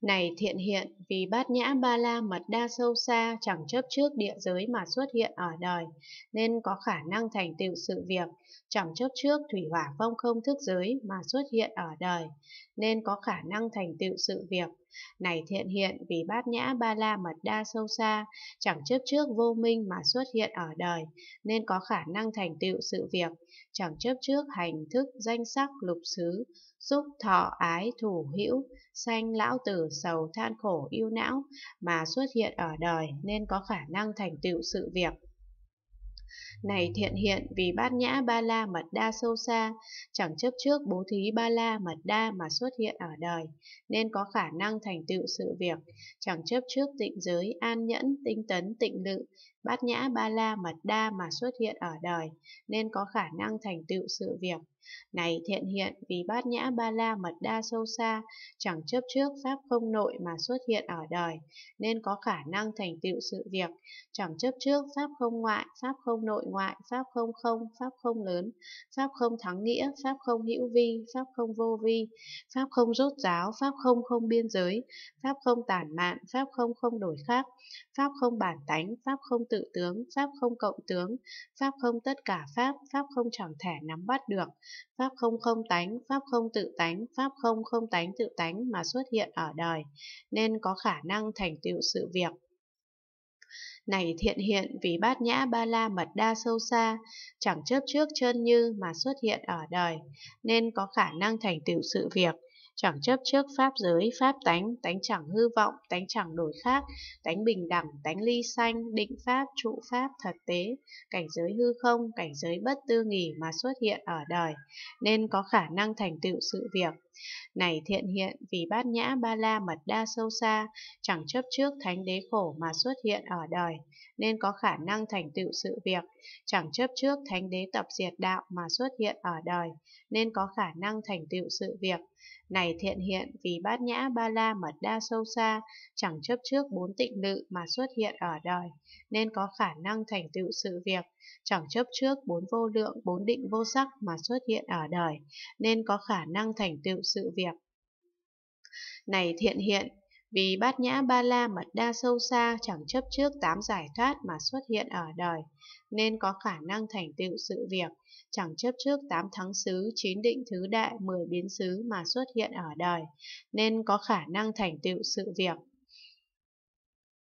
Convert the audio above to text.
Này thiện hiện, vì bát nhã ba la mật đa sâu xa, chẳng chấp trước địa giới mà xuất hiện ở đời, nên có khả năng thành tựu sự việc, chẳng chấp trước thủy hỏa phong không thức giới mà xuất hiện ở đời, nên có khả năng thành tựu sự việc. Này thiện hiện, vì bát nhã ba la mật đa sâu xa, chẳng chấp trước vô minh mà xuất hiện ở đời, nên có khả năng thành tựu sự việc, chẳng chấp trước hành thức danh sắc lục xứ, xúc thọ ái thủ hữu, sanh lão tử sầu than khổ ưu não mà xuất hiện ở đời, nên có khả năng thành tựu sự việc. Này thiện hiện, vì bát nhã ba la mật đa sâu xa, chẳng chấp trước bố thí ba la mật đa mà xuất hiện ở đời, nên có khả năng thành tựu sự việc, chẳng chấp trước tịnh giới an nhẫn tinh tấn tịnh lự bát nhã ba la mật đa mà xuất hiện ở đời, nên có khả năng thành tựu sự việc. Này thiện hiện, vì bát nhã ba la mật đa sâu xa, chẳng chấp trước pháp không nội mà xuất hiện ở đời, nên có khả năng thành tựu sự việc, chẳng chấp trước pháp không ngoại, pháp không nội ngoại, pháp không không, pháp không lớn, pháp không thắng nghĩa, pháp không hữu vi, pháp không vô vi, pháp không rốt ráo, pháp không không biên giới, pháp không tản mạn, pháp không không đổi khác, pháp không bản tánh, pháp không tự tướng, pháp không cộng tướng, pháp không tất cả pháp, pháp không chẳng thể nắm bắt được, pháp không không tánh, pháp không tự tánh, pháp không không tánh tự tánh mà xuất hiện ở đời, nên có khả năng thành tựu sự việc. Này thiện hiện, vì bát nhã ba la mật đa sâu xa, chẳng chấp trước chân như mà xuất hiện ở đời, nên có khả năng thành tựu sự việc, chẳng chấp trước pháp giới, pháp tánh, tánh chẳng hư vọng, tánh chẳng đổi khác, tánh bình đẳng, tánh ly sanh, định pháp, trụ pháp, thật tế, cảnh giới hư không, cảnh giới bất tư nghỉ mà xuất hiện ở đời, nên có khả năng thành tựu sự việc. Này thiện hiện, vì bát nhã ba la mật đa sâu xa, chẳng chấp trước thánh đế khổ mà xuất hiện ở đời, nên có khả năng thành tựu sự việc, chẳng chấp trước thánh đế tập diệt đạo mà xuất hiện ở đời, nên có khả năng thành tựu sự việc. Này thiện hiện, vì bát nhã ba la mật đa sâu xa, chẳng chấp trước bốn tịnh lự mà xuất hiện ở đời, nên có khả năng thành tựu sự việc, chẳng chấp trước bốn vô lượng, bốn định vô sắc mà xuất hiện ở đời, nên có khả năng thành tựu sự việc. Này thiện hiện, vì bát nhã ba la mật đa sâu xa, chẳng chấp trước tám giải thoát mà xuất hiện ở đời, nên có khả năng thành tựu sự việc, chẳng chấp trước tám thắng xứ, chín định thứ đại, 10 biến xứ mà xuất hiện ở đời, nên có khả năng thành tựu sự việc.